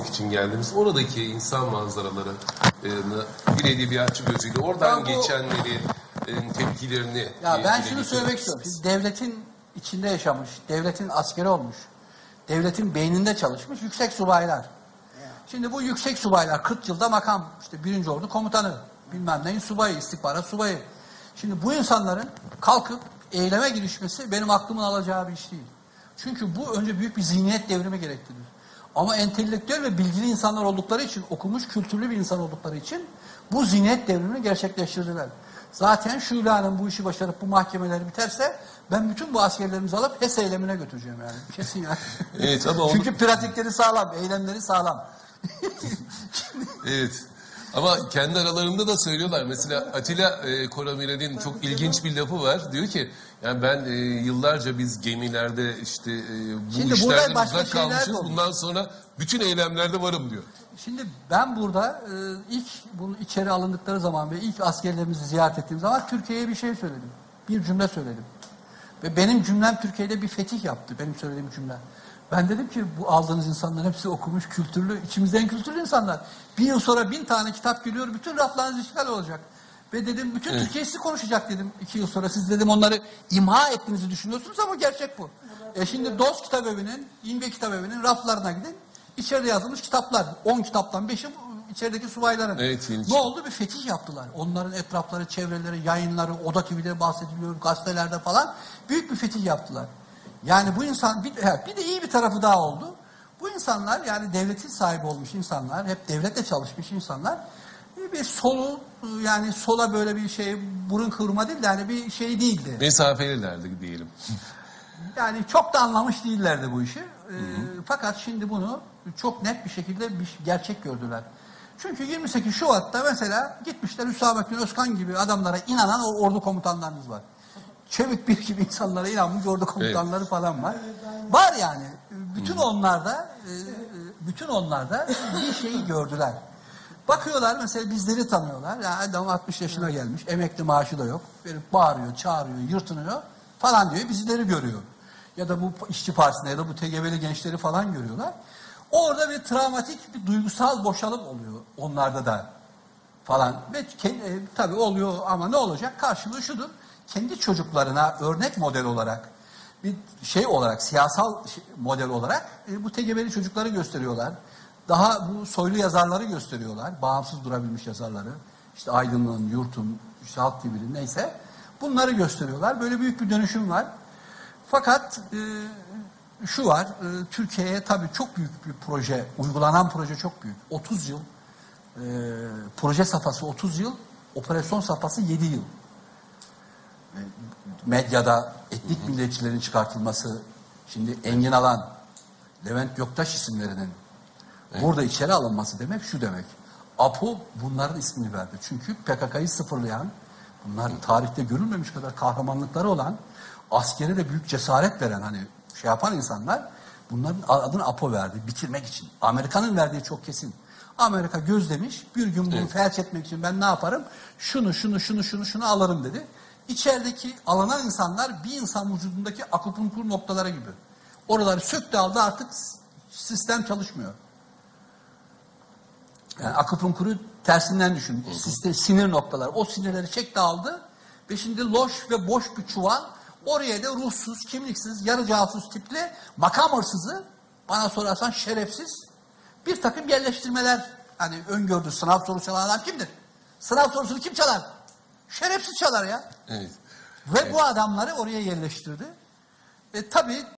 okumak için geldiniz. Oradaki insan manzaraları bir edebiyatçı gözüyle oradan geçenleri, tepkilerini... Ya ben şunu söylemek istiyorum. Biz devletin içinde yaşamış, devletin askeri olmuş, devletin beyninde çalışmış yüksek subaylar. Şimdi bu yüksek subaylar 40 yılda makam, işte 1. Ordu komutanı, bilmem neyin subayı, istihbarat subayı. Şimdi bu insanların kalkıp eyleme girişmesi benim aklımın alacağı bir iş değil. Çünkü bu önce büyük bir zihniyet devrimi gerektirir. Ama entelektüel ve bilgili insanlar oldukları için, okumuş, kültürlü bir insan oldukları için bu zihniyet devrimini gerçekleştirdiler. Zaten Şule Hanım bu işi başarıp bu mahkemeleri biterse ben bütün bu askerlerimizi alıp HES eylemine götüreceğim yani. Kesin yani. Evet, ama Çünkü pratikleri sağlam, eylemleri sağlam. Evet. Ama kendi aralarında da söylüyorlar. Mesela Atilla Koramirel'in çok ilginç bir lafı var. Diyor ki yani ben yıllarca biz gemilerde işte bu işlerden uzak kalmışız. Bundan sonra bütün eylemlerde varım diyor. Şimdi ben burada ilk bunu içeri alındıkları zaman ve ilk askerlerimizi ziyaret ettiğim zaman Türkiye'ye bir şey söyledim. Bir cümle söyledim. Ve benim cümlem Türkiye'de bir fetih yaptı. Benim söylediğim cümle. Ben dedim ki bu aldığınız insanların hepsi okumuş, kültürlü, içimizden kültürlü insanlar. 1 yıl sonra 1000 tane kitap geliyor, bütün raflarınız işgal olacak. Ve dedim bütün Türkiye sizi konuşacak dedim 2 yıl sonra. Siz dedim onları imha ettiğinizi düşünüyorsunuz ama gerçek bu. Şimdi Dost Kitabevi'nin, İmge Kitabevi'nin raflarına gidin. İçeride yazılmış kitaplar. 10 kitaptan 5'i içerideki subayların. Evet, ne oldu? Bir fetih yaptılar. Onların etrafları, çevreleri, yayınları, Oda TV'de bahsediliyor, gazetelerde falan. Büyük bir fetih yaptılar. Yani bu insan, bir de iyi bir tarafı daha oldu. Bu insanlar yani devletin sahibi olmuş insanlar, hep devletle çalışmış insanlar. Bir solu, yani sola böyle bir şey, burun kıvırma değil de yani bir şey değildi. Mesafelilerdi diyelim. Yani çok da anlamış değillerdi bu işi. Fakat şimdi bunu çok net bir şekilde bir gerçek gördüler. Çünkü 28 Şubat'ta mesela gitmişler Hüsamettin Özkan gibi adamlara inanan o ordu komutanlarımız var. Çevik bir gibi insanlara inanmış ordu komutanları falan var. Var yani. Bütün onlarda bir şeyi gördüler. Bakıyorlar mesela bizleri tanıyorlar. Ya adam 60 yaşına gelmiş, emekli maaşı da yok. Verip bağırıyor, çağırıyor, yırtınıyor falan diyor. Bizleri görüyor. Ya da bu işçi partisinde ya da bu TGV'li gençleri falan görüyorlar. Orada bir travmatik, bir duygusal boşalım oluyor onlarda da falan. Ve tabii oluyor ama ne olacak? Karşılığı şudur. Kendi çocuklarına örnek model olarak, bir şey olarak, siyasal model olarak bu TGV'li çocukları gösteriyorlar. Daha bu soylu yazarları gösteriyorlar. Bağımsız durabilmiş yazarları. İşte Aydın'ın, Yurt'un, işte Halk TV'nin neyse. Bunları gösteriyorlar. Böyle büyük bir dönüşüm var. Fakat şu var, Türkiye'ye tabii çok büyük bir proje, uygulanan proje çok büyük. 30 yıl, proje safhası 30 yıl, operasyon safhası 7 yıl. Medyada etnik milliyetçilerin çıkartılması, şimdi Engin Alan, Levent Göktaş isimlerinin burada içeri alınması demek şu demek. APO bunların ismini verdi. Çünkü PKK'yı sıfırlayan, bunlar tarihte görülmemiş kadar kahramanlıkları olan, askere de büyük cesaret veren hani şey yapan insanlar bunların adını APO verdi bitirmek için. Amerika'nın verdiği çok kesin. Amerika gözlemiş bir gün bunu felç etmek için ben ne yaparım? Şunu alırım dedi. İçerideki alınan insanlar bir insan vücudundaki akupunktur noktaları gibi. Oraları söktü aldı artık sistem çalışmıyor. Yani akupunkturu tersinden düşün. Sinir noktaları. O sinirleri çekti aldı ve şimdi loş ve boş bir çuval. Oraya da ruhsuz, kimliksiz, yarı casus tipli makam hırsızı, bana sorarsan şerefsiz bir takım yerleştirmeler hani öngördü. Sınav sorusu çalan adam kimdir? Sınav sorusunu kim çalar? Şerefsiz çalar ya. Evet. Ve bu adamları oraya yerleştirdi. Tabii